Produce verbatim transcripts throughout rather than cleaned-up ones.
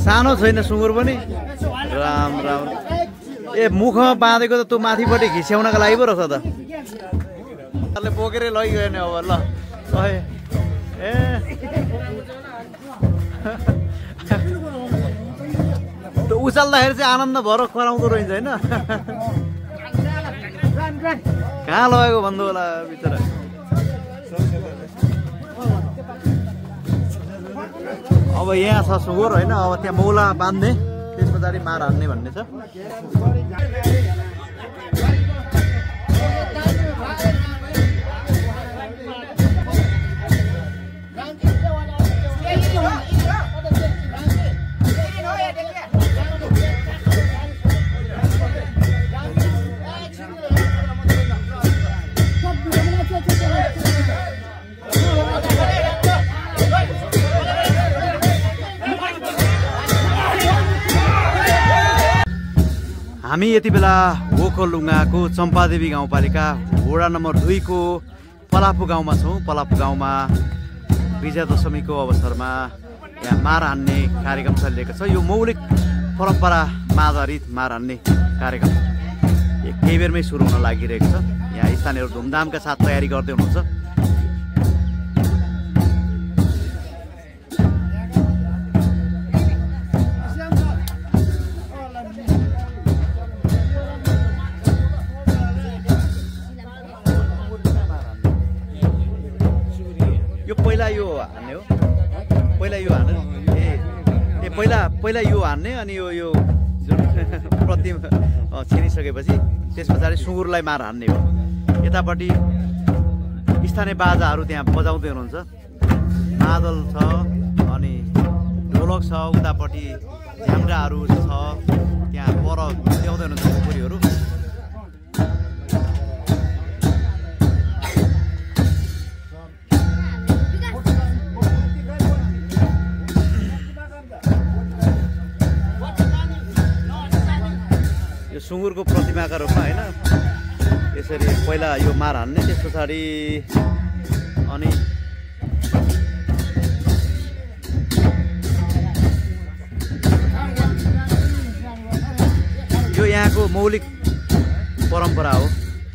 सानो छैन सुँगुर पनि राम राम ए मुखमा बाँधेको त तँ माथिपट्टि घिस्याउनका लागि पो रहेछ त त्यसले बोकेरै लैगयो नि अब ल ए त्यो उचाल्दाखेरि चाहिँ आनन्द भएर कराउँदो रहेछ होइन कहाँ लगेको भन्नु होला बिचरा अब यहाँ छ सुँगुर होइन अब त्यहाँ मौला बाँध्ने त्यस पछाडि मार हान्ने भन्ने छ हामी यति बेला ओखलढुङ्गाको चम्पादेवी गाउँपालिका वडा नम्बर दुई को पलाफु गाउँमा छौँ। पलाफु गाउँमा विजया दशमीको अवसरमा यहाँ मार हान्ने कार्यक्रम चलिरहेको छ। यो मौलिक परम्परामा आधारित मार हान्ने कार्यक्रम केही बेरमै सुरु हुन लागिरहेको छ। यहाँ स्थानीयहरू धुमधामका साथ तयारी गर्दै हुनुहुन्छ। पहिला यो हान्ने हो पहिला यो हान्ने ए ए पहिला पहिला यो हान्ने अनि यो यो जुन प्रतिमा छिनिसकेपछि त्यस पछाडि सुँगुरलाई मार हान्ने हो। यतापट्टि स्थानीय बाजाहरू त्यहाँ बजाउँदै हुनुहुन्छ। मादल छ अनि ढोलक छ उतापट्टि झ्याम्राहरू छ त्यहाँ पर ल्याउँदै हुनुहुन्छ खुकुरीहरू। सुँगुरको प्रतिमाका रूपमा होइन यसरी पहिला यो मार हान्ने त्यस पछाडि अनि यो यहाँको मौलिक परम्परा हो।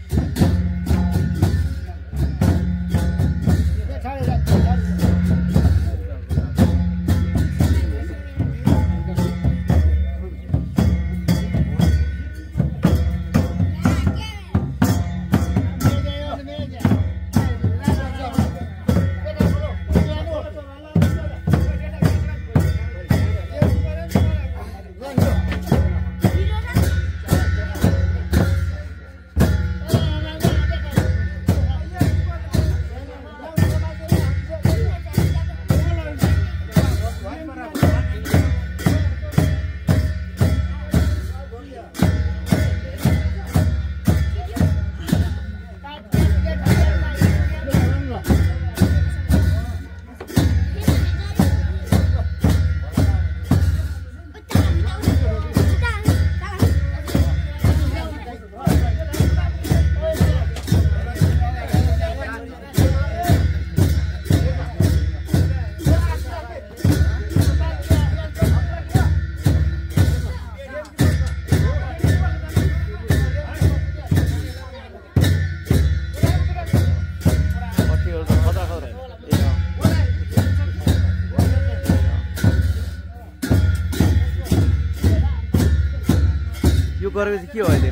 गरेपछि के हो अहिले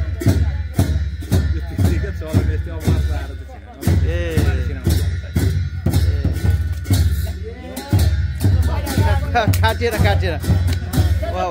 ए काटेर काटेर वाउ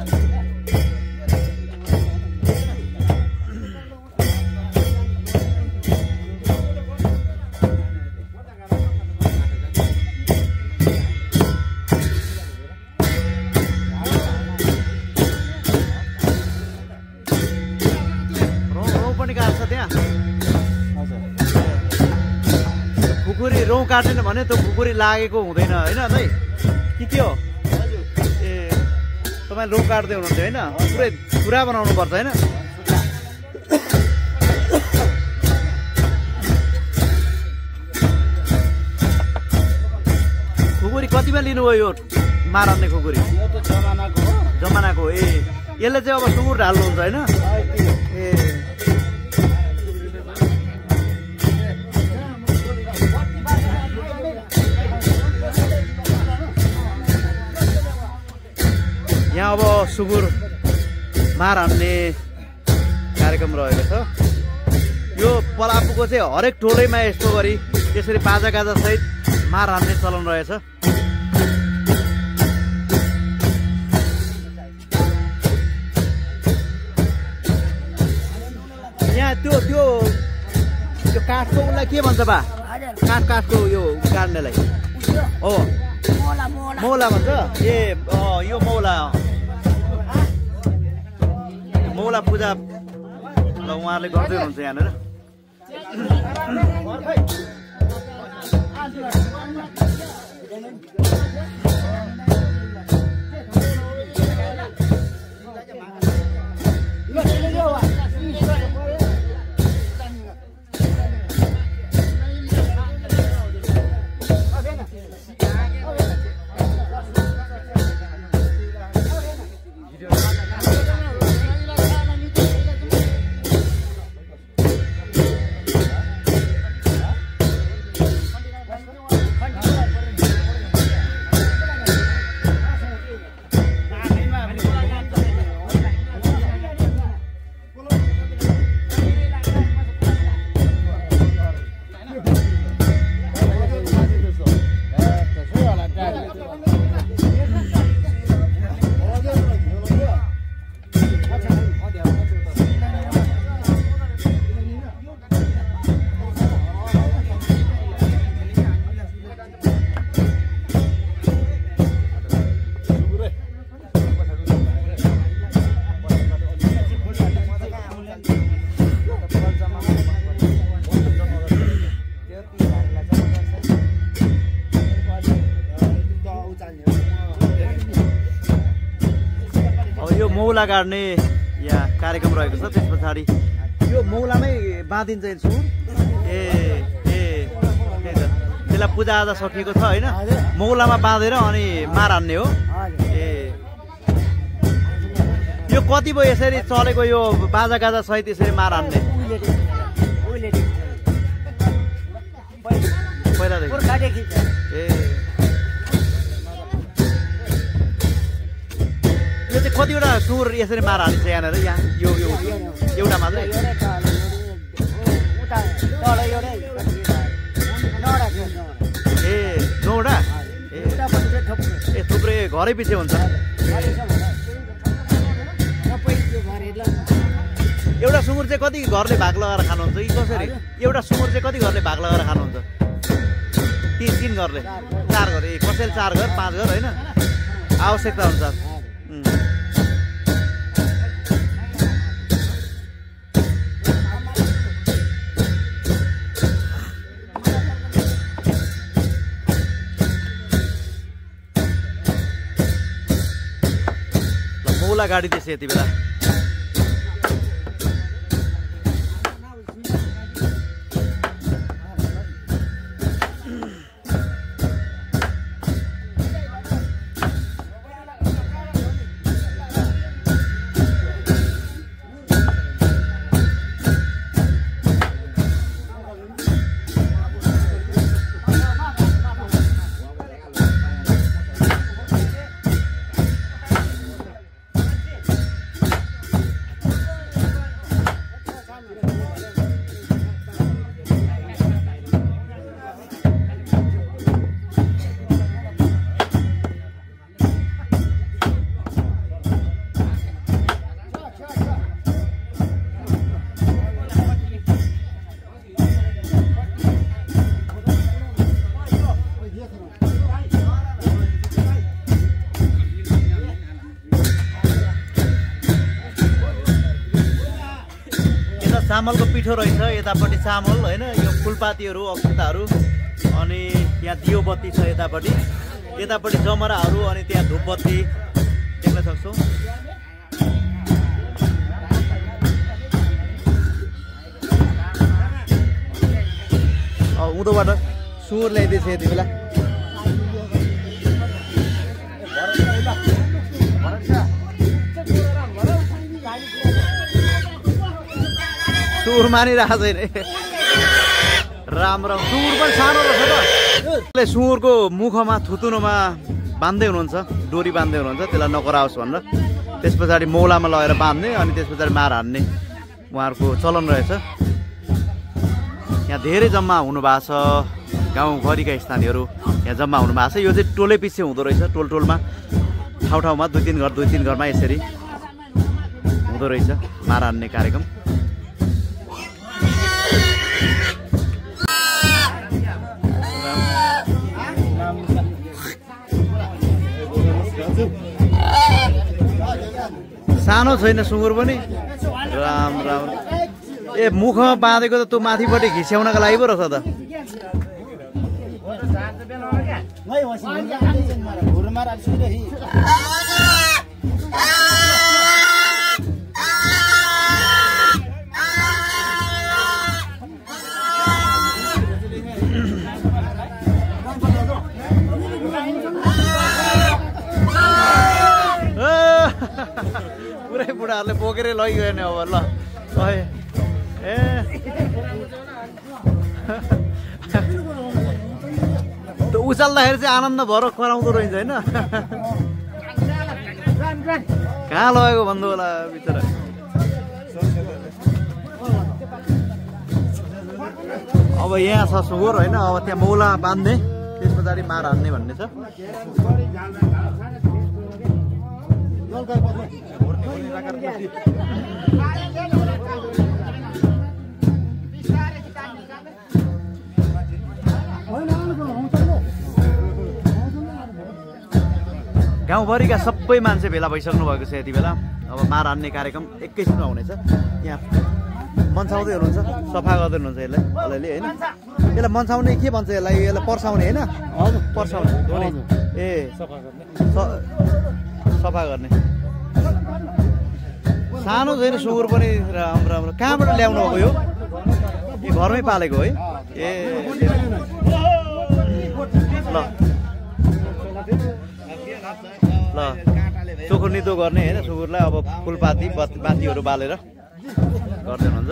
खुकुरी रौँ काटेन भने त्यो खुकुरी लागेको हुँदैन होइन दाइ के के हो ए तपाईँ रौँ काट्दै हुनुहुन्थ्यो होइन पुरै पुरा बनाउनु पर्छ होइन खुकुरी कतिमा लिनुभयो यो मारान्ने खुकुरी जमानाको ए यसले चाहिँ अब सुँगुर ढाल्नुहुन्छ होइन ए यहाँ अब सुँगुर मार हान्ने कार्यक्रम रहेको छ यो पलापुको चाहिँ हरेक टोलैमा यस्तो गरी यसरी बाजा गाजा सहित मार हान्ने चलन रहेछ यहाँ त्यो त्यो त्यो काठको उसलाई के भन्छ बा काठ काठको यो गाड्नेलाई हो मौला भन्छ ए यो मौला मौला पूजा ल उहाँले गर्दै हुनुहुन्छ यहाँनिर मौला गाड्ने यहाँ कार्यक्रम रहेको छ त्यस पछाडि यो मौलामै बाँधिन्छ सुँगुर ए ए त्यही त त्यसलाई पूजाआजा सकिएको छ होइन मौलामा बाँधेर अनि मार हान्ने हो ए यो कति भयो यसरी चलेको यो बाजा गाजा सहित यसरी मार हान्ने पहिलादेखि ए यो चाहिँ कतिवटा सुँगुर यसरी मार हालिन्छ यहाँनिर यहाँ यो यो एउटा मात्रै ए नौवटा ए थुप्रै घरै पछि हुन्छ एउटा सुँगुर चाहिँ कति घरले भाग लगाएर खानुहुन्छ कि कसरी एउटा सुँगुर चाहिँ कति घरले भाग लगाएर खानुहुन्छ तिन तिन घरले चार घर ए कसैले चार घर पाँच घर होइन आवश्यकता अनुसार मौला गाडी त्यसै यति बेला चामलको पिठो रहेछ, यतापट्टि चामल होइन, यो फुलपातीहरू अक्षताहरू, अनि यहाँ दियो बत्ती छ यतापट्टि, यतापट्टि जमराहरू, अनि त्यहाँ धुपबत्ती देख्न सक्छौँ। उँधोबाट सुँगुर ल्याइदिएछ यति बेला। सुँगुर मानिरहेको छैन। राम राम। सुँगुर पनि सानो रहेछ त। सुँगुरको मुखमा थुतुनोमा बान्दै हुनुहुन्छ, डोरी बान्दै हुनुहुन्छ त्यसलाई नकराओस् भनेर। त्यस पछाडि मौलामा लगेर बान्ने, अनि त्यस पछाडि मार हान्ने उहाँहरूको चलन रहेछ। यहाँ धेरै जम्मा हुनुभएको छ, गाउँभरिका स्थानीयहरू यहाँ जम्मा हुनुभएको छ। यो चाहिँ टोलै पछि हुँदो रहेछ, टोल टोलमा, ठाउँ ठाउँमा दुई तिन घर दुई तिन घरमा यसरी हुँदो रहेछ मार हान्ने कार्यक्रम। सानो छैन सुँगुर पनि। राम राम। ए मुखमा बाँधेको त त्यो माथिपट्टि घिस्याउनका लागि पो रहेछ त। पुरै बुढाहरूले बोकेरै लगिगयो नि अब। ल ए त्यो उचाल्दाखेरि चाहिँ आनन्द भएर कराउँदो रहेछ होइन। कहाँ लगेको भन्नु होला बिचरा। अब यहाँ छ सुँगुर होइन, अब त्यहाँ मौला बान्ने, त्यस पछाडि मार हान्ने भन्ने छ। गाउँभरिका सबै मान्छे भेला भइसक्नु भएको छ यति बेला। अब मार हान्ने कार्यक्रम एकैछिनमा हुनेछ। यहाँ मन्साउँदै हुनुहुन्छ, सफा गर्दै हुनुहुन्छ यसलाई अलिअलि होइन। यसलाई मन्साउने के भन्छ यसलाई? यसलाई पर्साउने होइन, पर्साउने धोने। ए सफा गर्ने। सानो छैन सुँगुर पनि। राम्रो राम्रो। कहाँबाट ल्याउनु भएको यो? यो घरमै पालेको है? ए ल ल चोखो नितो गर्ने होइन सुँगुरलाई। अब फुलपाती बातीहरू बालेर गर्दै हुनुहुन्छ।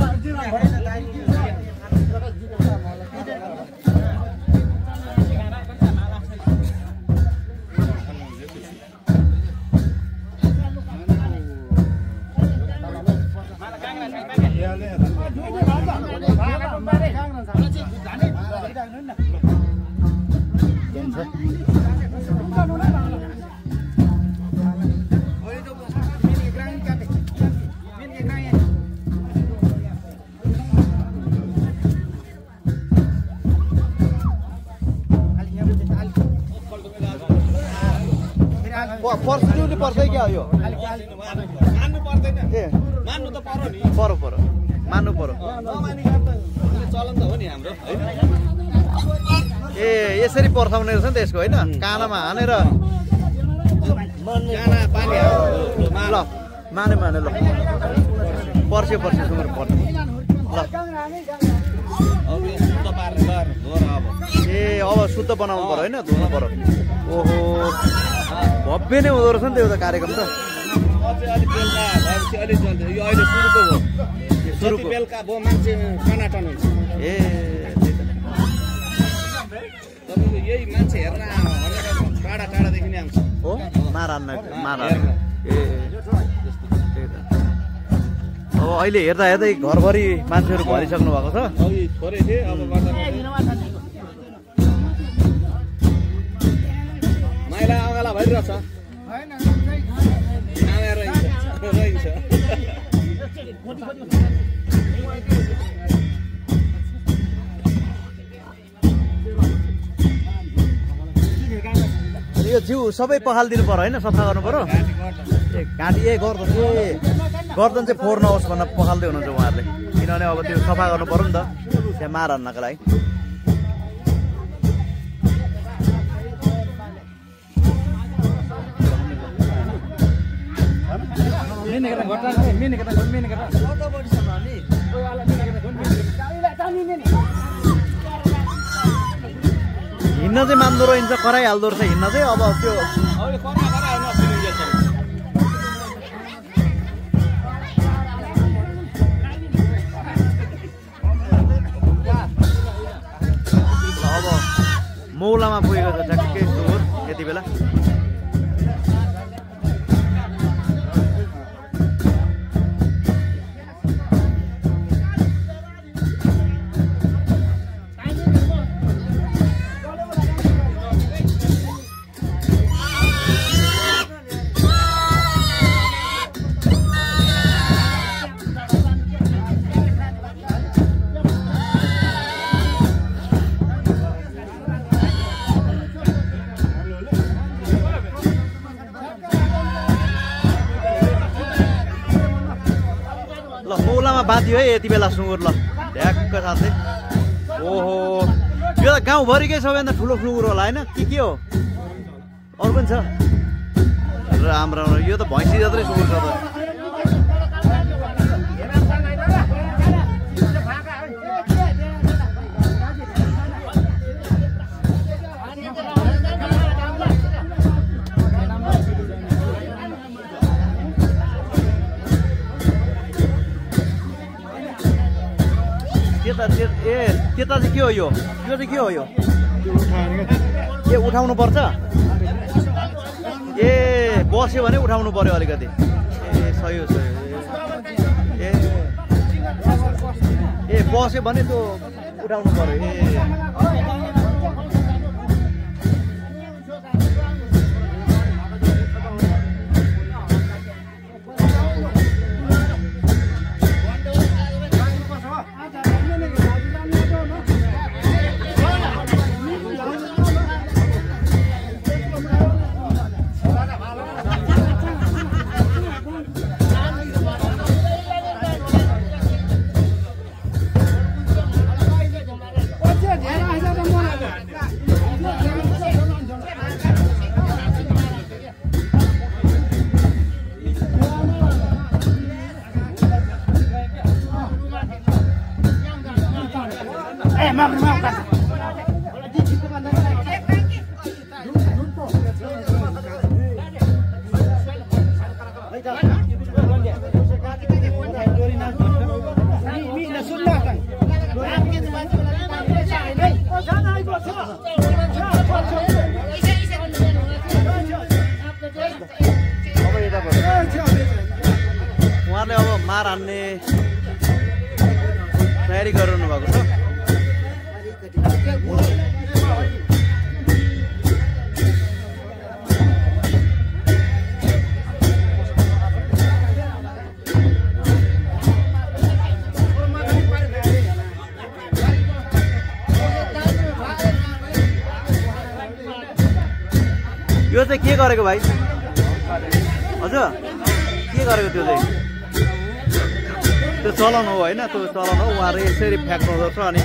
पर्छ पर्छ क्या हो यो? मान्नु पर्दैन। ए मान्नु त पर्यो नि। पर्यो पर्यो मान्नु पर्यो। चलन त हो नि हाम्रो हैन। ए यसरी पर्साउने रहेछ नि त यसको होइन? कानामा हानेर काना पानी ल माने माने ल पर्स्यो पर्स्यो सुँगुर पर्छ। ल ए अब शुद्ध बनाउनु पर्यो होइन, धुनु पर्यो। ओहो भव्य नै हुँदो रहेछ नि त एउटा कार्यक्रम त। ए यही मान्छे हेर्न टाढा टाढादेखि नै आउँछ हो मार हान्न मार हान्न। ए अब अहिले हेर्दा हेर्दै घरभरि मान्छेहरू भरिसक्नु भएको छ। माइला अगाला भइरहेछ। यो जिउ सबै पखालिदिनु पर्यो होइन, सफा गर्नु पर्यो। ए घाँटी ए गर्छ ए गर्दन चाहिँ फोहोर नहोस् भनेर पखाल्दै हुनुहुन्छ उहाँहरूले किनभने अब त्यो सफा गर्नु पर्यो नि त त्यहाँ मार हान्नको लागि हिँड्न चाहिँ मान्दो रहन्छ कराइहाल्दो रहेछ हिँड्न चाहिँ अब त्यो अब मौलामा पुगेको छ ठ्याक्कै सुँगुर यति बेला बाँधियो है यति बेला सुँगुर ल ढ्याक्क साथै ओहो यो त गाउँभरिकै सबैभन्दा ठुलो सुँगुर होला होइन के के हो अरू पनि छ राम राम यो त भैँसी जत्रै सुँगुर छ त ए त्यता चाहिँ के हो यो यो चाहिँ के हो यो ए उठाउनु पर्छ ए बस्यो भने उठाउनु पर्यो अलिकति ए सही हो सही ए ए बस्यो भने त्यो उठाउनु पर्यो ए उहाँले अब मार हान्ने तयारी गरिरहनु भएको छ यो चाहिँ के गरेको भाइ हजुर के गरेको त्यो चाहिँ त्यो चलाउनु हो होइन त्यो चलाउनु हो उहाँहरू यसरी फ्याँक्नु पर्छ अनि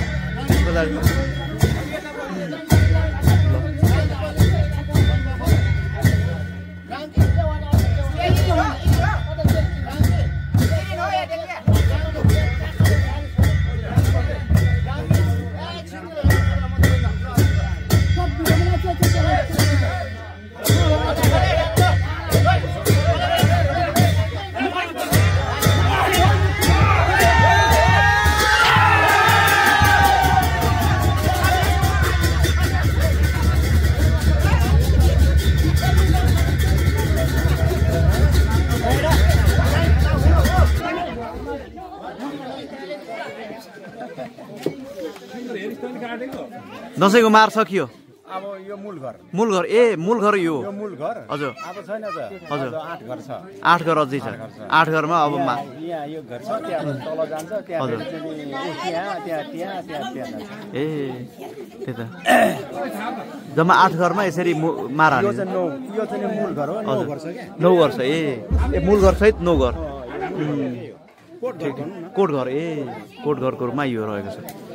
दसैँको मार सकियो अब यो मूल घर मूल घर ए मूल घर यो यो मूल घर हजुर अब छैन त हजुर आठ घर छ आठ घर अझै छ आठ घरमा अब मा यहाँ यो घर छ त्यहाँ तल जान्छ त्यहाँ हजुर त्यहाँ त्यहाँ त्यहाँ त्यहाँ त्यहाँ ए त्यही त जम्मा आठ घरमा यसरी मार हाल्यो यो चाहिँ नौ यो चाहिँ मूल घर हो नौ घर छ के नौ घर छ ए ए मूल घर सहित नौ घर कोट घर भनौँ न कोट घर ए कोट घरको रूपमा यो रहेको छ